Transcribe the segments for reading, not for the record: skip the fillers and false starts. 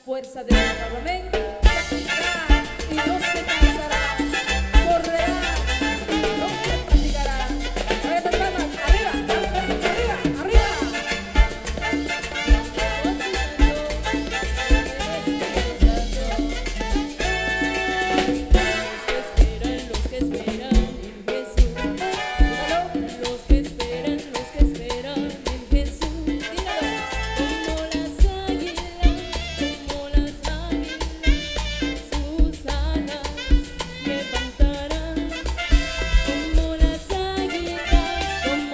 fuerza de su amén. Y no se cansará, correrá y no se fatigará. A ver, palmas, arriba, arriba, arriba. Los que esperan en Jesús. Dígalo. Los que esperan en Jesús. Dígalo. Como las águilas, sus alas levantarán. Como las águilas,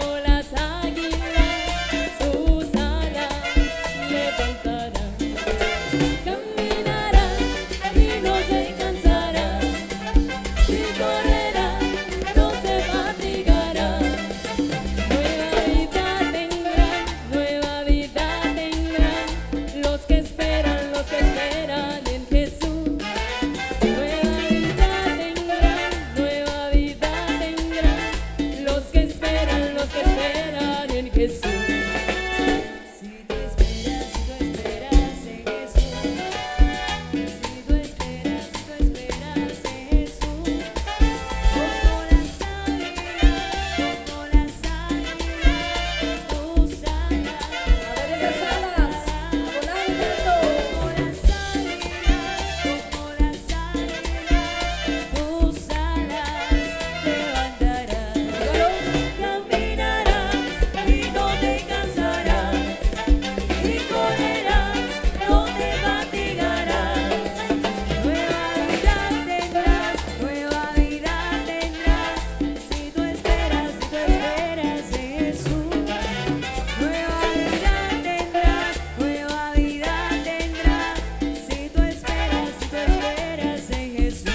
sus alas levantarán. Caminarán y no se cansarán, y correrán, no se fatigarán. Nueva vida tendrán los que esperan en Jesús. Nueva vida tendrán los que esperan en Jesús. Si tú esperas en Jesús, si tú esperas en Jesús, como las águilas, tus alas. A ver esas alas, volando. Como las águilas, tus alas levantarán. Caminarás y no te cansarás, y correrás, no te fatigarás. Nueva vida tendrás, si tú esperas en Jesús. Nueva vida tendrás, si tú esperas en Jesús.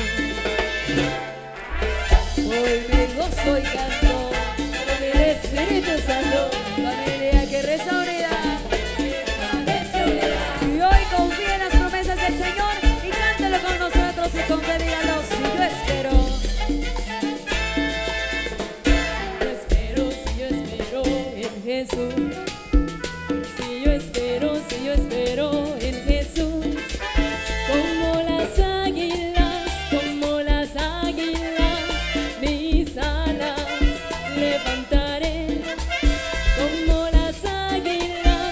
Hoy me gozo y canto con el Espíritu Santo, familia que reza unidad, permanece unidad. Y hoy confía en las promesas del Señor y cántalo con nosotros y con fe, dígalo. Si yo espero en Jesús. Si yo espero en Jesús. Como las águilas, mis alas levantaré. Como las águilas,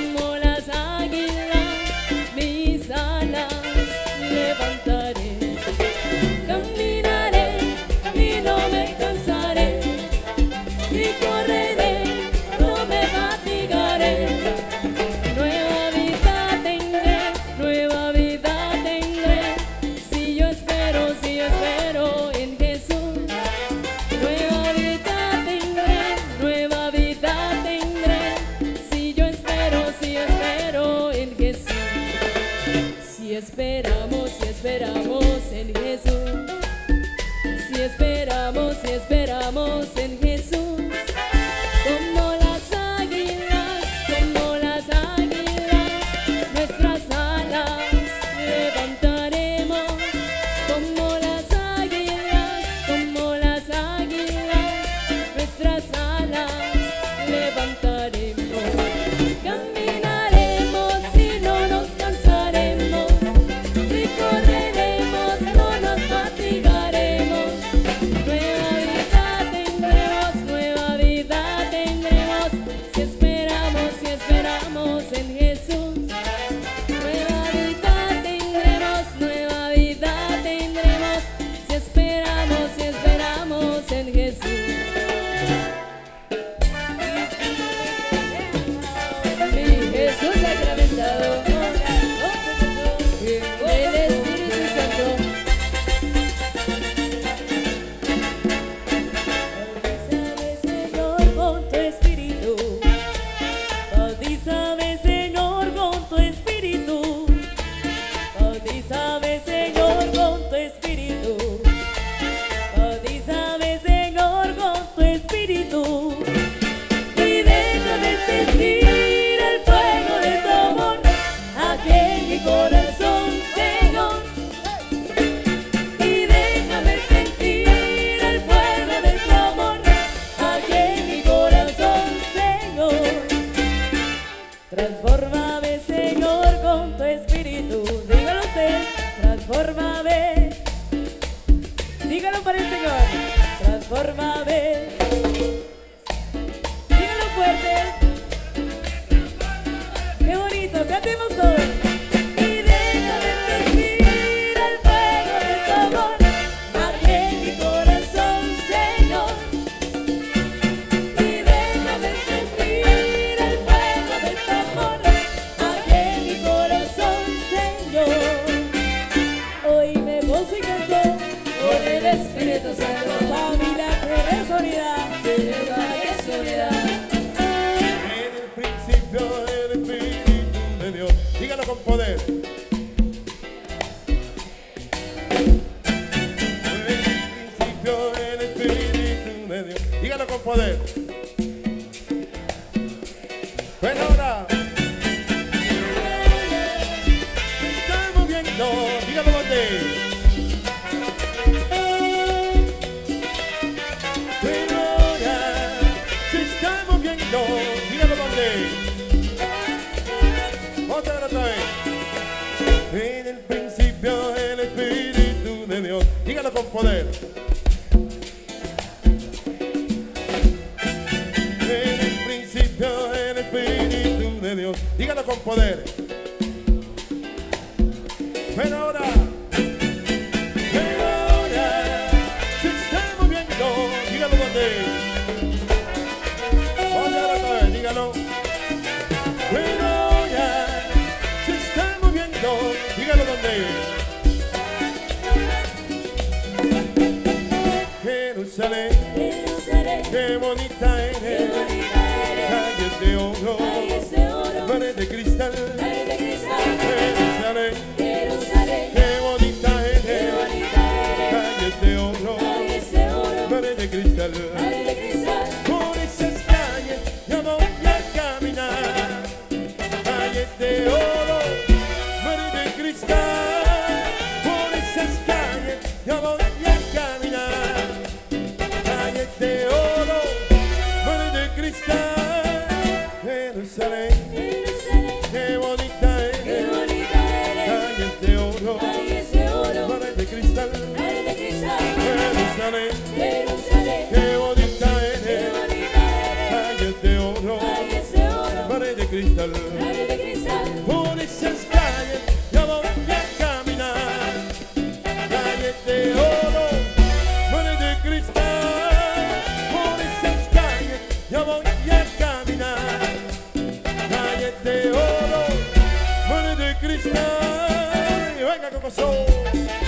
mis alas levantaré. Caminaré y no me cansaré, y correré, no me fatigaré. Nueva vida tendré, si yo espero en Jesús. Nueva vida tendré, si yo espero en Jesús. Si esperamos en Jesús. Si esperamos en Jesús. Como las águilas, nuestras alas levantaremos. Como las águilas, nuestras alas levantaremos. Caminaremos y no nos cansaremos, y correremos Dígalo para el Señor. Transfórmame. Dígalo fuerte. Qué bonito, cantemos todos. Y déjame sentir el fuego de tu amor aquí en mi corazón, Señor. Y déjame sentir el fuego de tu amor aquí en mi corazón, Señor. Hoy me gozo y canto con el Espíritu Santo. Familia, que es unidad, que es unidad. En el principio el Espíritu de Dios. Dígalo con poder. En el principio el Espíritu de Dios. Dígalo con poder. Bueno, ahora estamos viendo. Dígalo donde. Pero ahora se está moviendo. Dígalo donde. Otra vez. En el principio el Espíritu de Dios. Dígalo con poder. En el principio el Espíritu de Dios. Dígalo con poder. Pero ahora se está moviendo. Dígalo donde. Otra vez, dígalo. Pero ahora se está moviendo. Dígalo donde. Jerusalén, Jerusalén, qué bonita qué eres. bonita eres. Calles de oro, Calles de oro, pared de cristal. pared de cristal. Jerusalén, Jerusalén, qué bonita qué eres. bonita eres. Calles de oro, Calles de oro, pared de cristal. pared de cristal. Por esas calles yo voy a caminar. Calles de oro, pared de cristal. Por esas calles yo voy a caminar. Calles de oro, pared de cristal. Jerusalén, Jerusalén, qué bonita qué eres. bonita eres. Calles de oro, Calles de oro, pared de cristal. pared de cristal. Jerusalén, Jerusalén, qué bonita qué eres. bonita eres. Calles de oro, Calles de oro, pared de cristal. pared de cristal. Por esas calles yo voy a caminar. Calles de oro, pared de cristal. Por esas calles yo voy a caminar. Calles de oro, pared de cristal. Venga, Coco Soul.